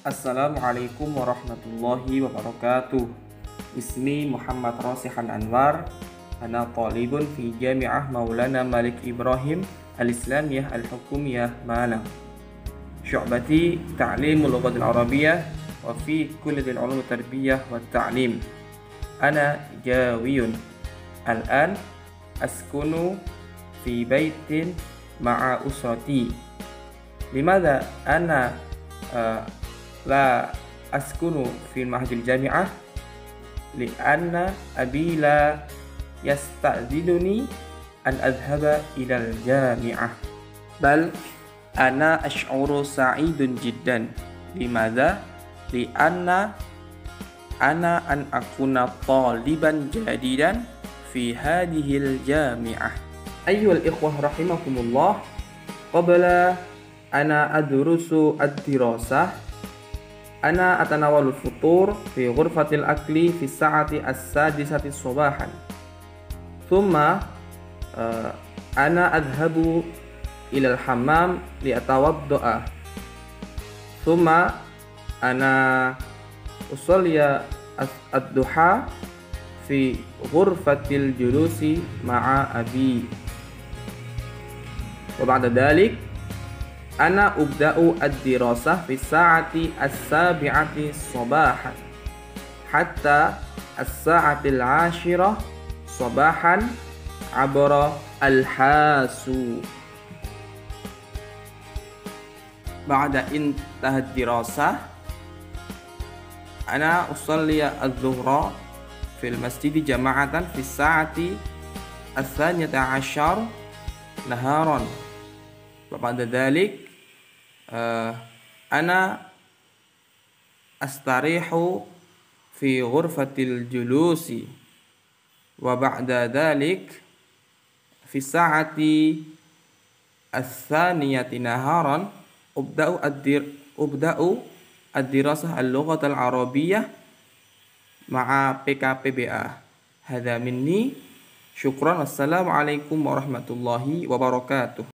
Assalamualaikum warahmatullahi wabarakatuh. Ismi Muhammad Rasihan Anwar. Ana talibun fi Jami'ah Maulana Malik Ibrahim Al-Islamiyah Al-Hukumiyah Malang. Syu'bati ta'limul lughatil arabiyyah wa fi kulliyil ulum tarbiyah wa ta'lim. Ana jawiyun. Al-an askunu fi baitin ma'a usrati. Limadha ana la askunu fi mahadil jami'ah? Lianna abi la yasta'dhiluni an adhaba ilal jami'ah, bal ana ash'uru sa'idun jiddan. Limadha? Lianna ana an akuna taliban jadidan fi hadhil jami'ah. Ayyuhal ikhwah rahimakumullah, qabla ana adrusu ad-dirasah ana atanawalul futur fi ghurfatil akli fi sa'ati as-sadisati sabahan. Thumma ana adhabu ilal hammam li atawadda'a. Thumma ana usalliya ad-duha fi ghurfatil julusi ma'a abi. Wa ba'da dhalik ana ubda'u ad-dirasah fi sa'ati as-sabi'ati sabahan hatta as-sa'atil 'ashirah sabahan abara al-hasu. Ba'da intahat dirasah ana usalli adh-dhuhra fil masjid jama'atan fi sa'ati as-thaniyata 'ashar naharan. Wa ba'da dhalik ana astarihu fi ghurfatil julusi. Wa ba'da dhalik fi sa'ati as-thaniyati naharan ubda'u ad-dirasah al-lughatal arabiyyah ma'a PKPBA. Hadza minni, syukran. Wassalamualaikum warahmatullahi wabarakatuh.